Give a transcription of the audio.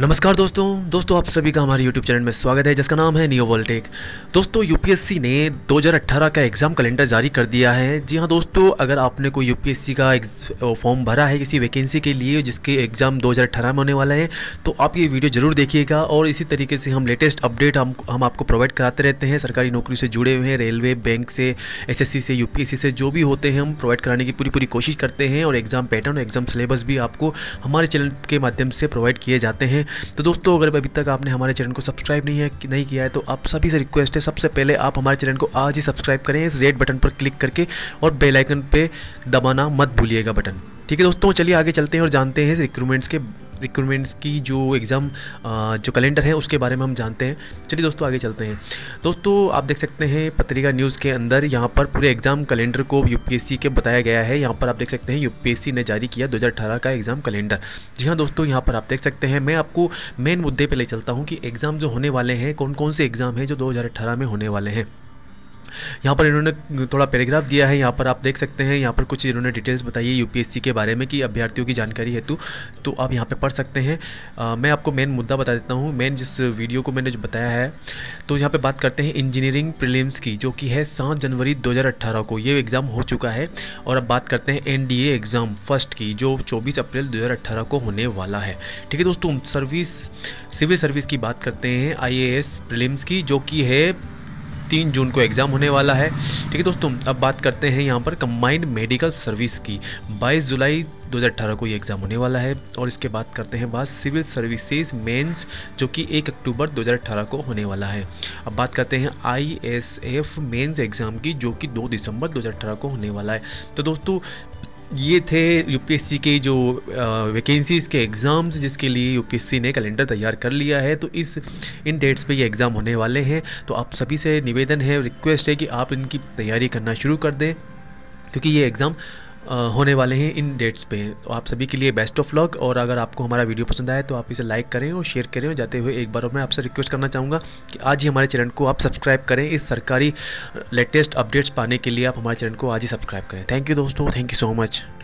नमस्कार दोस्तों आप सभी का हमारे YouTube चैनल में स्वागत है जिसका नाम है नियो वोल्टेक। दोस्तों यूपीएससी ने 2018 का एग्ज़ाम कैलेंडर जारी कर दिया है। जी हाँ दोस्तों, अगर आपने कोई यूपीएससी का फॉर्म भरा है किसी वैकेंसी के लिए जिसके एग्ज़ाम 2018 में होने वाला है, तो आप ये वीडियो ज़रूर देखिएगा। और इसी तरीके से हम लेटेस्ट अपडेट हम आपको प्रोवाइड कराते रहते हैं। सरकारी नौकरी से जुड़े हुए हैं, रेलवे, बैंक से, एसएससी से, यूपीएससी से जो भी होते हैं हम प्रोवाइड कराने की पूरी कोशिश करते हैं। और एग्ज़ाम पैटर्न, एग्ज़ाम सिलेबस भी आपको हमारे चैनल के माध्यम से प्रोवाइड किए जाते हैं। तो दोस्तों, अगर अभी तक आपने हमारे चैनल को सब्सक्राइब नहीं किया है तो आप सभी से रिक्वेस्ट है, सबसे पहले आप हमारे चैनल को आज ही सब्सक्राइब करें इस रेड बटन पर क्लिक करके, और बेल आइकन पे दबाना मत भूलिएगा बटन। ठीक है दोस्तों, चलिए आगे चलते हैं और जानते हैं रिक्रूटमेंट्स की जो एग्ज़ाम जो कैलेंडर है उसके बारे में हम जानते हैं। चलिए दोस्तों आगे चलते हैं। दोस्तों आप देख सकते हैं पत्रिका न्यूज़ के अंदर यहाँ पर पूरे एग्ज़ाम कैलेंडर को यूपीएससी के बताया गया है। यहाँ पर आप देख सकते हैं यूपीएससी ने जारी किया 2018 का एग्ज़ाम कैलेंडर। जी हाँ दोस्तों, यहाँ पर आप देख सकते हैं। मैं आपको मेन मुद्दे पे ले चलता हूँ कि एग्ज़ाम जो होने वाले हैं, कौन कौन से एग्ज़ाम हैं जो 2018 में होने वाले हैं। यहाँ पर इन्होंने थोड़ा पैराग्राफ दिया है, यहाँ पर आप देख सकते हैं। यहाँ पर कुछ इन्होंने डिटेल्स बताई है यूपीएससी के बारे में कि अभ्यर्थियों की जानकारी हेतु, तो आप यहाँ पे पढ़ सकते हैं। मैं आपको मेन मुद्दा बता देता हूँ, मेन जिस वीडियो को मैंने जो बताया है। तो यहाँ पे बात करते हैं इंजीनियरिंग प्रीलिम्स की, जो कि है 7 जनवरी 2018 को ये एग्ज़ाम हो चुका है। और अब बात करते हैं एनडीए एग्ज़ाम फर्स्ट की, जो 24 अप्रैल 2018 को होने वाला है। ठीक है दोस्तों, सिविल सर्विस की बात करते हैं आईएएस प्रीलिम्स की, जो कि है 3 जून को एग्ज़ाम होने वाला है। ठीक है दोस्तों, अब बात करते हैं यहाँ पर कंबाइंड मेडिकल सर्विस की, 22 जुलाई 2018 को ये एग्ज़ाम होने वाला है। और इसके बाद करते हैं बात सिविल सर्विसेज मेंस, जो कि 1 अक्टूबर 2018 को होने वाला है। अब बात करते हैं आईएसएफ मेंस एग्ज़ाम की, जो कि 2 दिसंबर 2018 को होने वाला है। तो दोस्तों ये थे यूपीएससी के जो वैकेंसीज़ के एग्ज़ाम्स जिसके लिए यूपीएससी ने कैलेंडर तैयार कर लिया है। तो इन डेट्स पे ये एग्ज़ाम होने वाले हैं। तो आप सभी से निवेदन है, रिक्वेस्ट है कि आप इनकी तैयारी करना शुरू कर दें, क्योंकि ये एग्ज़ाम होने वाले हैं इन डेट्स पे। तो आप सभी के लिए बेस्ट ऑफ लक। और अगर आपको हमारा वीडियो पसंद आए तो आप इसे लाइक करें और शेयर करें। और जाते हुए एक बार मैं आपसे रिक्वेस्ट करना चाहूँगा कि आज ही हमारे चैनल को आप सब्सक्राइब करें। इस सरकारी लेटेस्ट अपडेट्स पाने के लिए आप हमारे चैनल को आज ही सब्सक्राइब करें। थैंक यू दोस्तों, थैंक यू सो मच।